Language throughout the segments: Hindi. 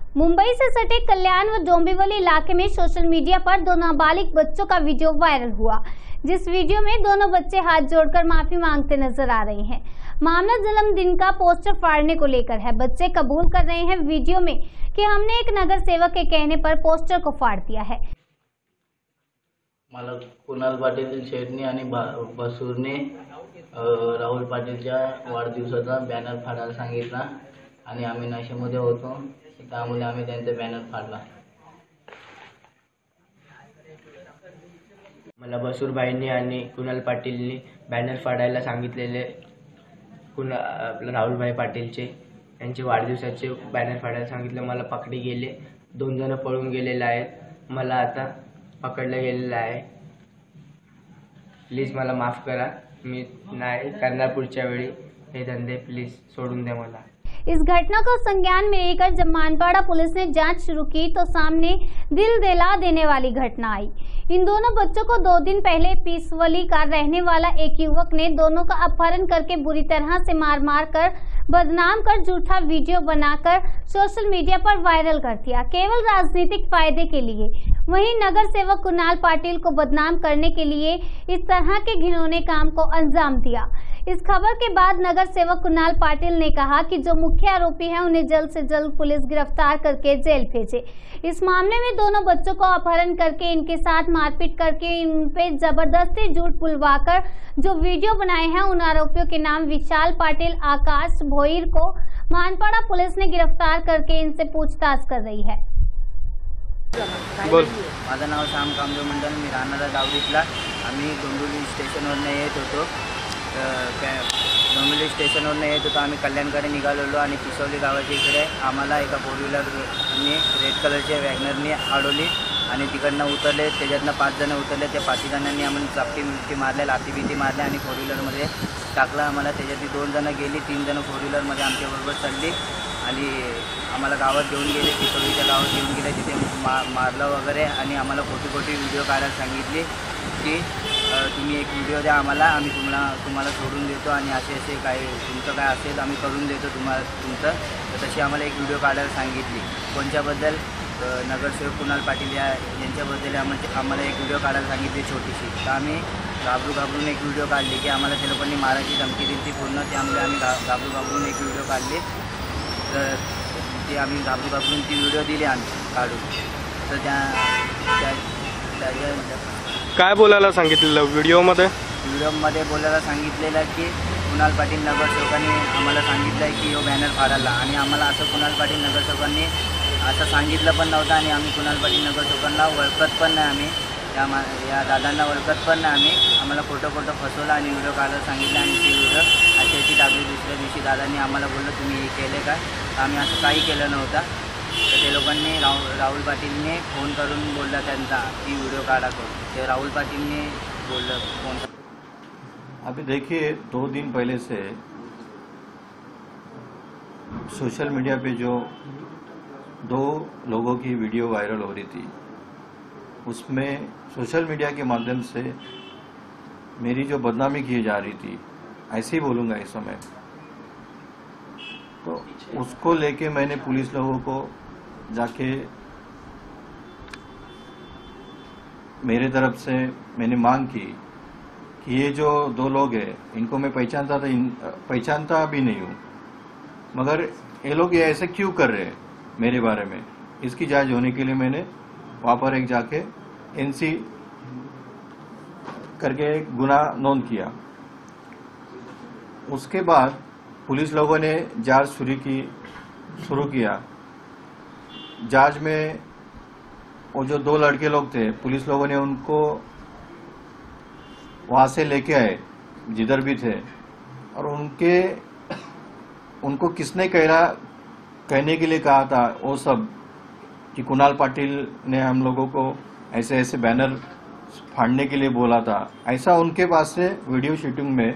मुंबई से सटे कल्याण व डोंबिवली इलाके में सोशल मीडिया पर दो नाबालिग बच्चों का वीडियो वायरल हुआ, जिस वीडियो में दोनों बच्चे हाथ जोड़कर माफी मांगते नजर आ रहे हैं। मामला जन्मदिन का पोस्टर फाड़ने को लेकर है। बच्चे कबूल कर रहे हैं वीडियो में कि हमने एक नगर सेवक के कहने पर पोस्टर को फाड़ दिया है। मला कुणाल पाटील शेटनी आणि बसूरने राहुल पाटीलच्या वाढदिवसाचा बॅनर फाडायला सांगितला आणि आम्ही नशेमध्ये होतो, त्यामुळे आम्ही त्यांचा बॅनर फाडला। मला बसूरबाईंनी आणि कुणाल पाटीलनी बॅनर फाडायला सांगितलेले। राहुलभाई पाटीलचे त्यांचे वाढदिवसाचे बॅनर फाडायला सांगितले। मला पकडी गेले, 2 जण पळून गेलेले आहेत। मला आता पकडलं गेलेलं आहे। प्लीज मला माफ करा, मी नाही करणार पुढच्या वेळी हे धंदे। प्लीज सोडून द्या मला। इस घटना को संज्ञान में लेकर जब मानपाड़ा पुलिस ने जांच शुरू की तो सामने दिल दहला देने वाली घटना आई। इन दोनों बच्चों को 2 दिन पहले पीसवली का रहने वाला एक युवक ने दोनों का अपहरण करके बुरी तरह से मार कर बदनाम कर झूठा वीडियो बनाकर सोशल मीडिया पर वायरल कर दिया, केवल राजनीतिक फायदे के लिए। वहीं नगर सेवक कुणाल पाटिल को बदनाम करने के लिए इस तरह के घिनौने काम को अंजाम दिया। इस खबर के बाद नगर सेवक कुणाल पाटिल ने कहा कि जो मुख्य आरोपी हैं उन्हें जल्द से जल्द पुलिस गिरफ्तार करके जेल भेजे। इस मामले में दोनों बच्चों को अपहरण करके इनके साथ मारपीट करके इन पे जबरदस्ती झूठ बुलवाकर जो वीडियो बनाए हैं, उन आरोपियों के नाम विशाल पाटिल, आकाश भोईर को मानपाड़ा पुलिस ने गिरफ्तार करके इनसे पूछताछ कर रही है। माझं नाव श्याम कामदेव मंडल, मी राहणारा दावडीतला। आम्ही डोंबिवली स्टेशनवरून येत होतो। डोंबिवली स्टेशनवरून येत होतो आम्ही कल्याणकडे निघालेलो आणि पिसवली गावाच्या इकडे आम्हाला एका 4 व्हीलरने रेड कलरच्या वॅगनरने अडवली आणि तिकडनं उतरले। त्याच्यातनं 5 जण उतरले। त्या 5 जणांनी आम्हाला चापटी मिठी मारल्या, लाथी बिठी मारल्या आणि 4 व्हीलरमध्ये टाकलं आम्हाला। त्याच्यातली 2 जण गेली, 3 जण 4 व्हीलरमध्ये आमच्याबरोबर चालली आणि आम्हाला गावात घेऊन गेले। पिसवलीच्या गावात घेऊन गेले, तिथे मारलं वगैरे आणि आम्हाला खोटी व्हिडिओ काढायला सांगितली की तुम्ही एक व्हिडिओ द्या आम्हाला, आम्ही तुम्हाला सोडून देतो आणि असे काय तुमचं काय असेल आम्ही करून देतो तुमचं। तर तशी आम्हाला एक व्हिडिओ काढायला सांगितली। कोणच्याबद्दल? नगरसेवक कुणाल पाटील यांच्याबद्दल आम्हाला एक व्हिडिओ काढायला सांगितली छोटीशी। तर आम्ही घाबरून एक व्हिडिओ काढली की आम्हाला ते लोकांनी मारायची धमकी दिली ती पूर्ण। त्यामुळे आम्ही घाबरून एक व्हिडिओ काढली। तर ती आम्ही घाबरून ती व्हिडिओ दिली आम्ही काढून। तर काय बोलायला सांगितलेलं व्हिडिओमध्ये? व्हिडिओमध्ये बोलायला सांगितलेलं की कुणाल पाटील नगरसेवकांनी आम्हाला सांगितलं आहे की यो बॅनर फाडायला आणि आम्हाला असं कुणाल पाटील नगरसेवकांनी असं सांगितलं पण नव्हतं आणि आम्ही कुणाल पाटील नगरसेवकांना ओळखत पण नाही। आम्ही या दादांना ओळखत पण नाही। आम्हाला खोटं फसवलं आणि व्हिडिओ काढायला सांगितलं आणि ती व्हिडिओ अशी टाकली। दुसऱ्या दिवशी दादांनी आम्हाला बोललं तुम्ही हे केले काय? आम्ही असं काही केलं नव्हतं। तर ते लोकांनी राहुल पाटीलने फोन करून बोलला त्यांचा की व्हिडिओ काढा करून। ते राहुल पाटीलने बोललं फोन। अभी देखिए 2 दिन पहले से सोशल मीडिया पे जो 2 लोगों की वीडियो वायरल हो रही थी, उसमें सोशल मीडिया के माध्यम से मेरी जो बदनामी की जा रही थी, ऐसे ही बोलूँगा इस समय, तो उसको लेके मैंने पुलिस लोगों को जाके मेरे तरफ से मैंने मांग की कि ये जो 2 लोग हैं इनको मैं पहचानता भी नहीं हूँ, मगर ये लोग ये ऐसे क्यों कर रहे हैं मेरे बारे में, इसकी जांच होने के लिए मैंने वहाँ पर एक जाके NC करके एक गुनाह नोंद किया। उसके बाद पुलिस लोगों ने जांच शुरू किया। जांच में वो जो 2 लड़के लोग थे, पुलिस लोगों ने उनको वहां से लेके आए जिधर भी थे, और उनको किसने कहने के लिए कहा था वो सब कि कुणाल पाटिल ने हम लोगों को ऐसे बैनर फाड़ने के लिए बोला था, ऐसा उनके पास से वीडियो शूटिंग में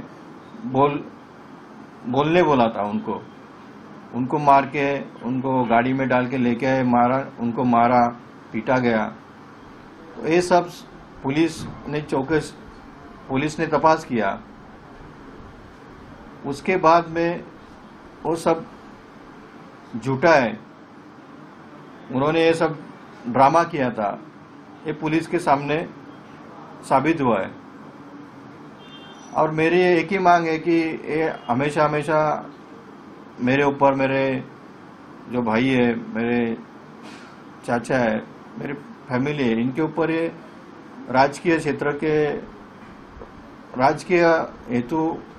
बोलने बोला था। उनको मार के उनको गाड़ी में डाल के लेके आए, उनको मारा पीटा गया। तो ये सब पुलिस ने तपास किया। उसके बाद में वो सब झूठा है, उन्होंने ये सब ड्रामा किया था, ये पुलिस के सामने साबित हुआ है। और मेरी एक ही मांग है कि ये हमेशा हमेशा मेरे ऊपर, मेरे जो भाई है, मेरे चाचा है, मेरी फैमिली है, इनके ऊपर ये राजकीय क्षेत्र के राजकीय हेतु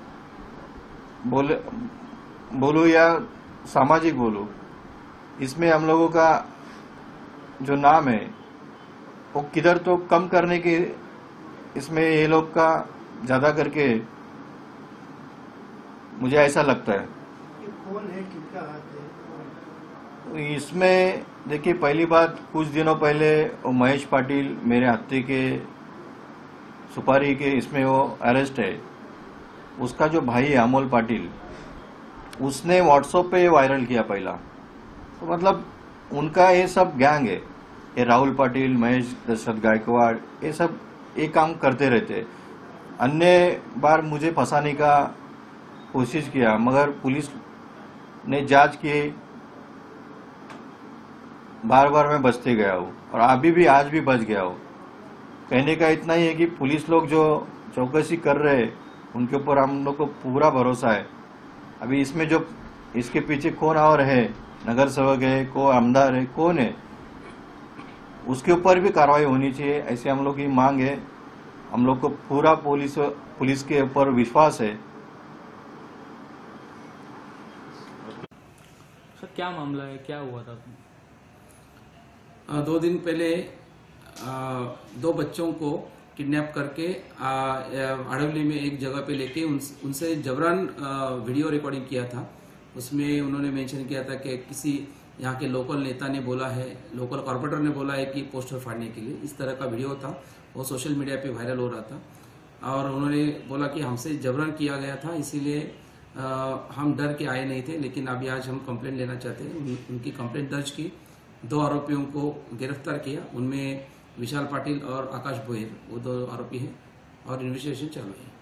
बोलूं या सामाजिक बोलूं, इसमें हम लोगों का जो नाम है वो किधर तो कम करने के, इसमें ये लोग का ज्यादा करके मुझे ऐसा लगता है। कौन है, किनका हाथ है? इसमें देखिए, पहली बात, कुछ दिनों पहले वो महेश पाटिल मेरे हत्या के सुपारी के इसमें वो अरेस्ट है। उसका जो भाई है अमोल पाटिल, उसने व्हाट्सएप पे वायरल किया पहला। तो मतलब उनका ये सब गैंग है, ये राहुल पाटिल, महेश दशरथ गायकवाड़, ये सब ये काम करते रहते। अन्य बार मुझे फंसाने का कोशिश किया, मगर पुलिस ने जांच की, बार बार मैं बचते गया हूँ और अभी भी आज भी बच गया हूँ। कहने का इतना ही है कि पुलिस लोग जो चौकसी कर रहे हैं उनके ऊपर हम लोग को पूरा भरोसा है। अभी इसमें जो इसके पीछे कौन और है, नगर सेवक है, को आमदार है, कौन है, उसके ऊपर भी कार्रवाई होनी चाहिए, ऐसे हम लोग की मांग है। हम लोग को पूरा पुलिस के ऊपर विश्वास है। सर क्या मामला है, क्या हुआ था? 2 दिन पहले 2 बच्चों को किडनैप करके आड़वली में एक जगह पे लेके उनसे जबरन वीडियो रिकॉर्डिंग किया था। उसमें उन्होंने मेंशन किया था कि किसी यहाँ के लोकल नेता ने बोला है, लोकल कॉर्पोरेटर ने बोला है कि पोस्टर फाड़ने के लिए। इस तरह का वीडियो था, वो सोशल मीडिया पे वायरल हो रहा था और उन्होंने बोला कि हमसे जबरन किया गया था, इसीलिए हम डर के आए नहीं थे। लेकिन अभी आज हम कंप्लेंट लेना चाहते हैं। उनकी कंप्लेंट दर्ज की, 2 आरोपियों को गिरफ्तार किया, उनमें विशाल पाटिल और आकाश बोहिर, वो 2 आरोपी हैं और इन्वेस्टिगेशन चालू है।